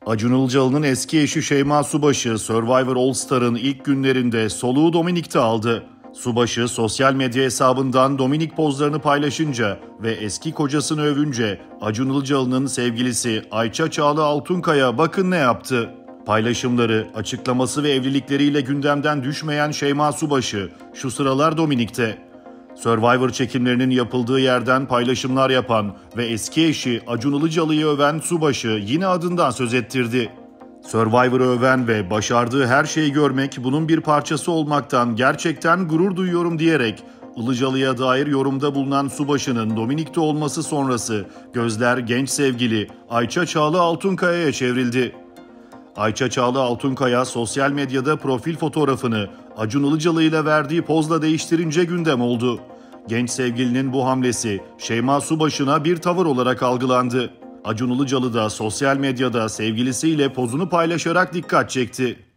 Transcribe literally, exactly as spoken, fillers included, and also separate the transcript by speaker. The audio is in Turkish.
Speaker 1: Acun Ilıcalı'nın eski eşi Şeyma Subaşı, Survivor All Star'ın ilk günlerinde soluğu Dominik'te aldı. Subaşı sosyal medya hesabından Dominik pozlarını paylaşınca ve eski kocasını övünce Acun Ilıcalı'nın sevgilisi Ayça Çağla Altunkaya bakın ne yaptı. Paylaşımları, açıklaması ve evlilikleriyle gündemden düşmeyen Şeyma Subaşı şu sıralar Dominik'te. Survivor çekimlerinin yapıldığı yerden paylaşımlar yapan ve eski eşi Acun Ilıcalı'yı öven Subaşı yine adından söz ettirdi. Survivor'ı öven ve başardığı her şeyi görmek, bunun bir parçası olmaktan gerçekten gurur duyuyorum diyerek Ilıcalı'ya dair yorumda bulunan Subaşı'nın Dominik'te olması sonrası gözler genç sevgili Ayça Çağla Altunkaya'ya çevrildi. Ayça Çağla Altunkaya sosyal medyada profil fotoğrafını Acun Ilıcalı ile verdiği pozla değiştirince gündem oldu. Genç sevgilinin bu hamlesi Şeyma Subaşı'na bir tavır olarak algılandı. Acun Ilıcalı da sosyal medyada sevgilisiyle pozunu paylaşarak dikkat çekti.